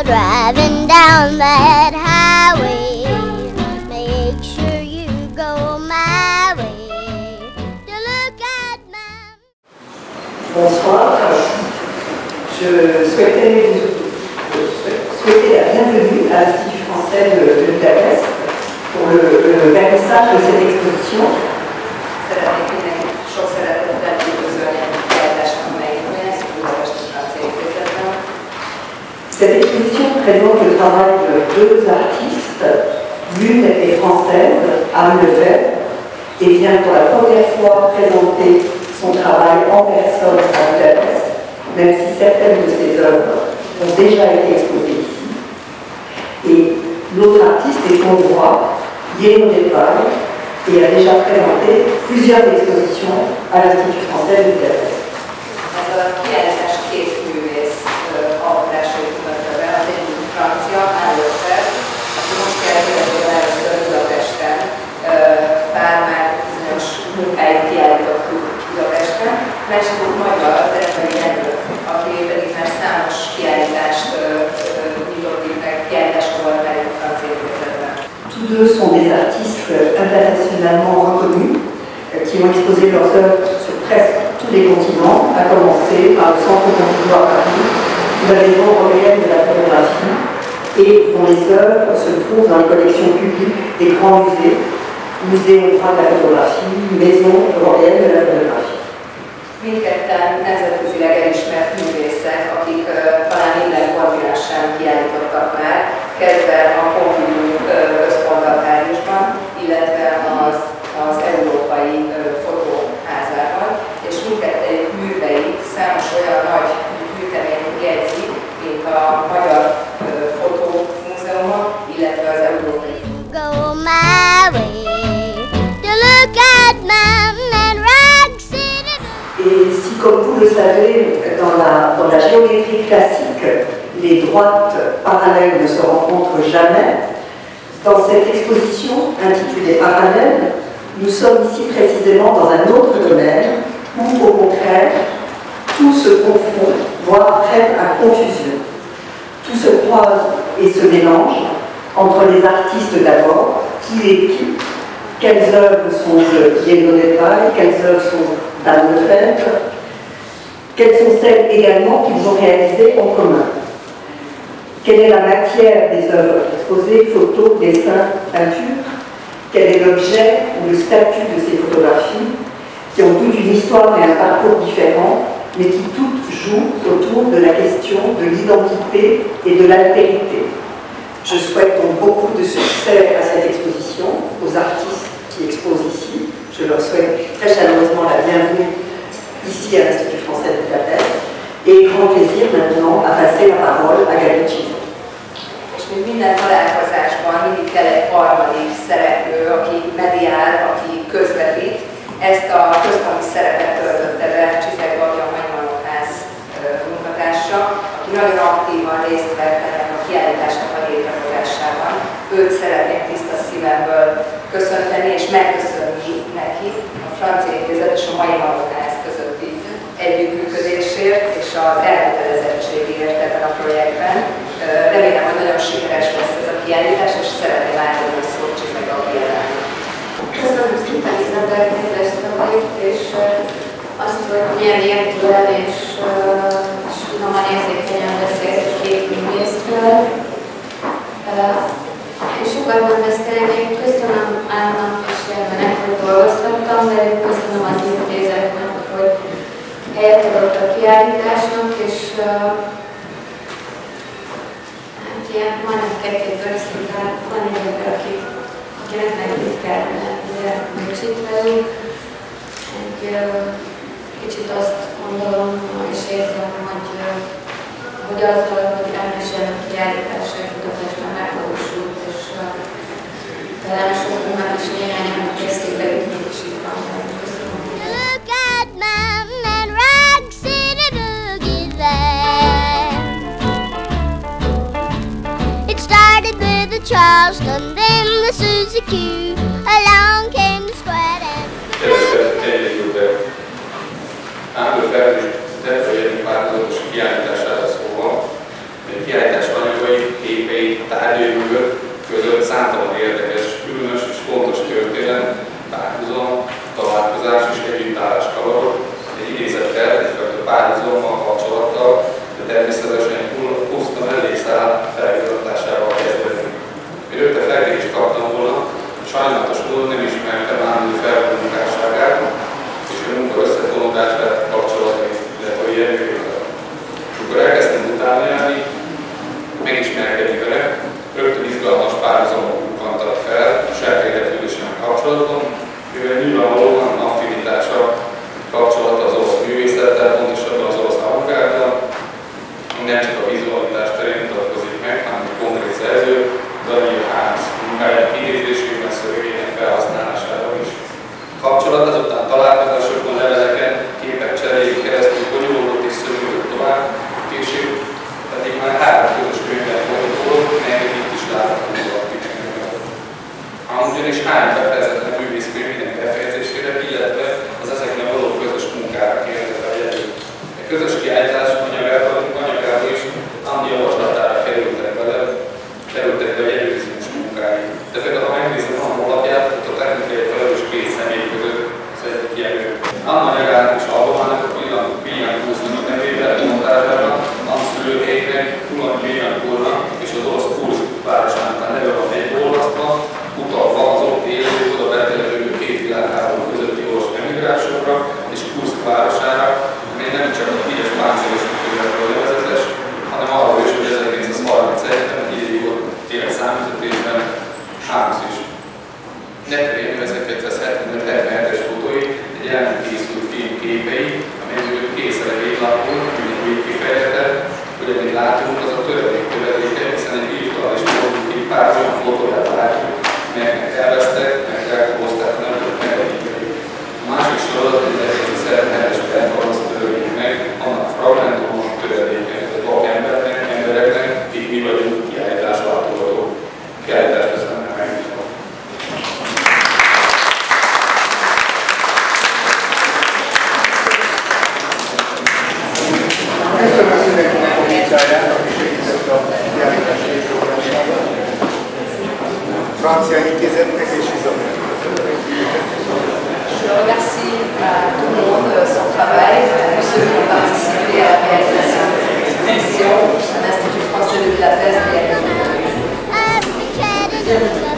driving down that highway. Make sure you go my way to look at my... Bonsoir, je souhaitais souhaiter la bienvenue à l'Institut français de Budapest pour le vernissage de cette exposition. Cette exposition présente le travail de deux artistes, l'une est française, Anne Lefebvre, et vient pour la première fois présenter son travail en personne à Budapest, même si certaines de ses œuvres ont déjà été exposées ici. Et l'autre artiste est hongrois, Jenő Netvaj, et a déjà présenté plusieurs expositions à l'Institut français de Budapest. Francia, Anne Lefebvre, aki most kerülhetően először Budapesten, bár már bizonyos munkáit kiállítottuk Budapesten, másik magyar, Derevei Jenő, aki pedig már számos kiállítást nyitottuk meg, kiállításra volt már a francia intézetben. Tous deux sont des artistes internationalement reconnus qui ont exposé leurs œuvres sur presque tous les continents, à commencer par le Centre Pompidou à Paris, la Maison européenne de la photographie, et dont les œuvres se trouvent dans les collections publiques des grands musées, Musée hongrois de la photographie, Maison européenne de la photographie. Mindketten nemzetközileg elismert művészek, akik talán minden kontinensen kiállítottak már, kezdve a Pompidou központtal Párizsban, illetve az Európai Fotóházában, és mindkettőjük műveit számos olyan nagy műtemény jegyzi, mint a Magyar Fotómúzeuma, illetve az Európai. Go my way to look at Mountain Rock City. Et si, comme vous le savez, dans la géométrie classique, les droites parallèles ne se rencontrent jamais, dans cette exposition intitulée Parallèles, nous sommes ici précisément dans un autre domaine où, au contraire, tout se confond, voire prête à confusion. Tout se croise et se mélange entre les artistes d'abord, qui est qui, quelles œuvres sont de Jenő Netvaj, quelles œuvres sont d'Anne Lefebvre, quelles sont celles également qu'ils ont réalisées en commun. Quelle est la matière des œuvres exposées, photos, dessins, peintures? Quel est l'objet ou le statut de ces photographies qui ont toute une histoire et un parcours différents, mais qui toutes jouent autour de la question de l'identité et de l'altérité. Je souhaite donc beaucoup de succès à cette exposition, aux artistes qui exposent ici. Je leur souhaite très chaleureusement la bienvenue ici à l'Institut français de Budapest et grand plaisir maintenant à passer la parole à Gabi Csizo. És mint minden találkozásban mindig kell egy harmadik szereplő, aki mediál, aki közvetít. Ezt a központi szerepet töltötte be Csizek Babja, a Hagymanokház munkatársa, aki nagyon aktívan részt vett ennek a kiállításnak a létrehozásában. Őt szeretném tiszta szívemből köszönteni és megköszönni neki a Francia Intézet és a Hagymanokház közötti együttműködésért és az elkötelezettségért ebben a projektben. Remélem, hogy nagyon sikeres lesz ez a kiállítás, és szeretném átadni a szót Csizek Babjának. Köszönöm szépen Izabel kedves szavait, és azt, hogy milyen értően és finoman érzékenyen beszélt a két művészről. Én sokat nem beszélnék, köszönöm Annak és Jenőnek, hogy dolgoztattam, de köszönöm az intézetnek, hogy helyet adott a kiállításnak, és hát ilyen majdnem 2 szintén van egy ember, akinek meg itt kellene kicsit velünk. Kicsit azt gondolom és érzem, hogy azzal, hogy elmesélem a kiállításra Budapesten megvalósult, és talán sokunknak is néhányan készségbe jutni is itt van. Köszönöm. Look at Mountain Rock City Boogie there. It started with the Charleston, then the Suzuki. Along came the Squad and Anne Lefebvre és Netvaj párhuzatos kiállítására szólva, kiállítás anyagai csak a vizualitás terén mutatkozik meg, hanem a konkrét szerző, Daniel Hans munkájának idézésében, szövegének felhasználására is. Kapcsolat azután találkozásokon, leveleken, képek cseréjén keresztül bonyolódott és szövődött tovább, később pedig már 3 közös könyvben fordítódott, melyek itt is láthatóak a pikniknek. Ám ugyanis hány befejezetlen művészkönyv minden befejezésére, illetve az ezeknek való közös munkára kérdezte a jelő. A közös kiállítás anyagába is Andi javaslatára kerültek be a jelőzős munkái. De például, ha megnézem a honlapját, ott a technikai felelős 2 személy között az egyik jelő. Anna anyagának és albumának a William Kusznak nevével montázsában, Anna szülőhelyének, Kulan William Kurnak és az orosz Kurszk városának a neve van egybeolvasztva, utalva az ott élő, oda betelepülő 2 világháború közötti orosz emigránsokra és Kurszk városára, amely nem csak a híres páncélos közelről nevezetes, hanem arról is, hogy 1931-ben ideig ott élt számüzetésben Hámsz is. Nekörén 1975-77-es fotói egy el nem készült film képei, amelyekből készre véglapul, mint végkifejletet, hogy amit látunk, az a töredéke, hiszen egy virtuális módon egy pár olyan fotóját látjuk, melyeknek elvesztek, melyek elkobozták a nemzet megadítani. A másik sorozat, hogy 1977-es performance törődik meg, annak fragmentumok töredéke, a embereknek, így mi vagyunk kiállítás látogatók. Kiállítást köszönöm megnyitom. Köszönöm mindenkinek a munkáját, aki segített a kiállítás létrehozásában. Francia Intézetnek és Izabel. Je remercie tout le monde son travail, tous ceux qui ont participé à la réalisation de cette exposition à l'Institut français de Budapest et à l'Institut.